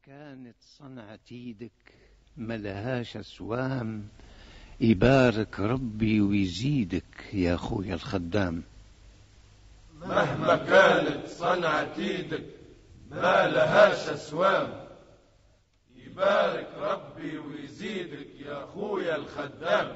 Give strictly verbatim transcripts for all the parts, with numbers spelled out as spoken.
كانت صنعة ايدك ملهاش اسوام، يبارك ربي ويزيدك يا اخويا الخدام. مهما كانت صنعة ايدك ما لهاش اسوام، يبارك ربي ويزيدك يا اخويا الخدام.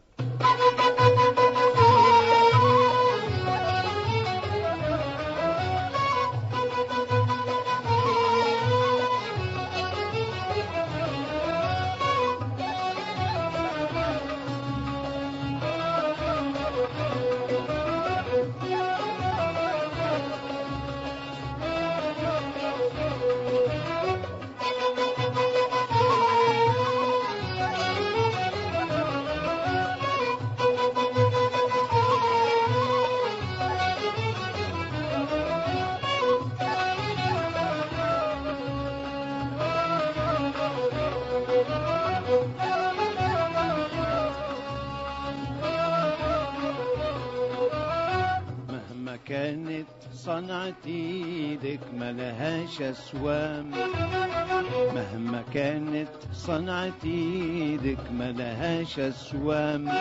مهما كانت صنعة ايدك ملهاش اسوام، مهما كانت صنعة ايدك ملهاش اسوام،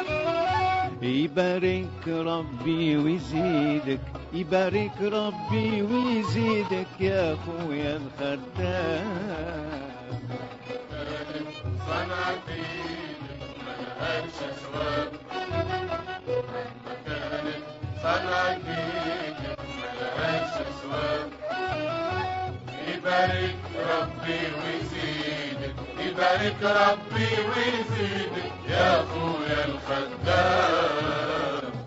يبارك ربي ويزيدك، يبارك ربي ويزيدك يا اخويا الخدام. صنعة ايدك ملهاش اسوام، مهما كانت صنعة ايدك ملهاش اسوام، يبارك ربي ويزيدك، يبارك ربي ويزيدك يا اخويا الخدام.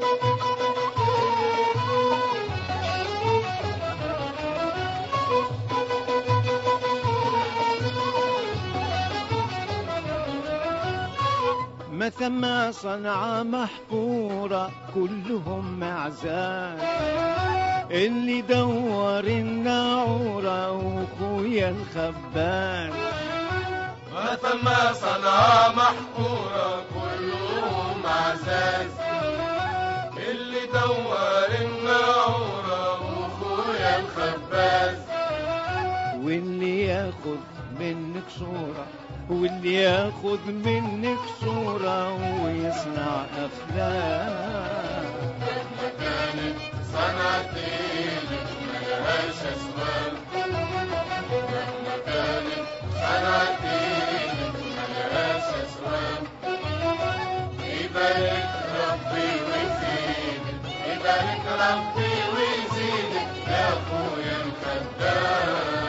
ما ثم صنعة محقورة كلهم معزان، اللي دور الناعورة وخويا الخبان. ما ثم صنعة محقورة كلهم عزاز، اللي دور الناعورة وخويا الخباز. واللي ياخد منك صورة، واللي ياخد منك صورة ويصنع أفلام. مهما كانت صنعة ايدك ملهاش اسوام، مهما كانت صنعة ايدك ملهاش اسوام، يبارك ربي ويزيدك، يبارك ربي ويزيدك يا اخويا الخدام.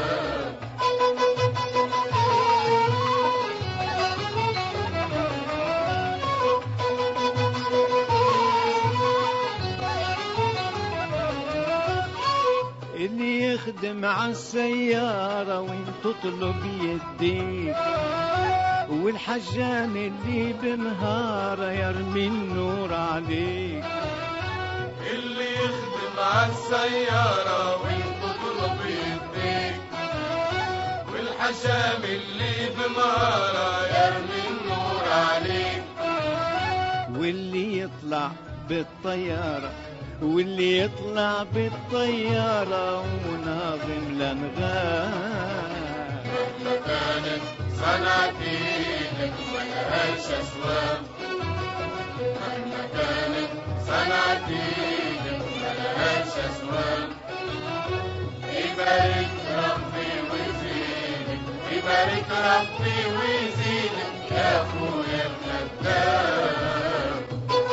اللي يخدم عالسيارة وين تطلب يديك، والحجام اللي بنهاره يرمي النور عليك. اللي يخدم عالسيارة وين تطلب يديك، والحشام اللي بنهاره يرمي النور عليك. واللي يطلع بالطيارة، واللي يطلع بالطيارة وناظم الأنغام. مهما كانت صنعة ايدك ملهاش اسوام، مهما كانت صنعة ايدك ملهاش اسوام، يبارك ربي ويزيدك، يبارك ربي ويزيدك يا اخويا الخدام.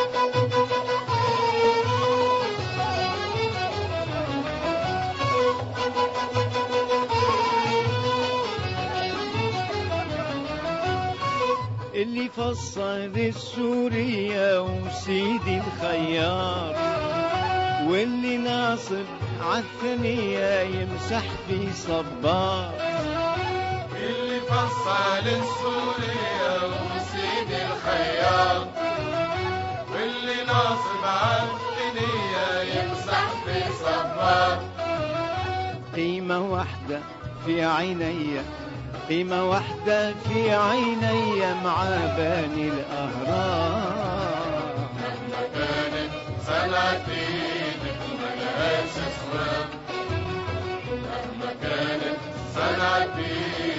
اللي فصل السورية وسيدي الخيار، واللي ناصب عالثنية يمسح في صبار. اللي فصل السورية وسيدي الخيار، واللي ناصب عالثنية يمسح في صبار. قيمة واحدة في عيني، قيمة واحدة في عيني مع باني الأهرام. مهما كانت صنعة ايدك ملهاش اسوام، مهما كانت صنعة ايدك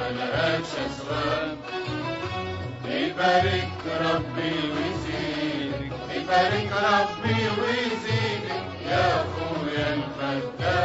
ملهاش أسباب. يبارك ربي ويزيدك، يبارك ربي ويزيدك يا أخويا الخدام.